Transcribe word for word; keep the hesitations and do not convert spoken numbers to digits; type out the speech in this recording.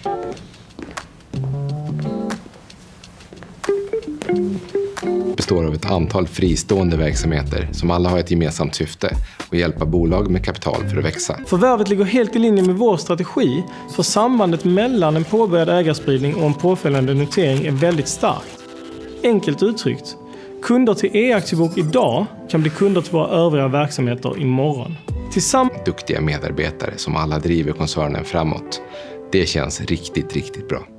Består av ett antal fristående verksamheter som alla har ett gemensamt syfte och hjälpa bolag med kapital för att växa. Förvärvet ligger helt i linje med vår strategi, för sambandet mellan en påbörjad ägarspridning och en påföljande notering är väldigt starkt. Enkelt uttryckt, kunder till e-aktiebok idag kan bli kunder till våra övriga verksamheter imorgon. Tillsammans... Duktiga medarbetare som alla driver koncernen framåt. Det känns riktigt, riktigt bra.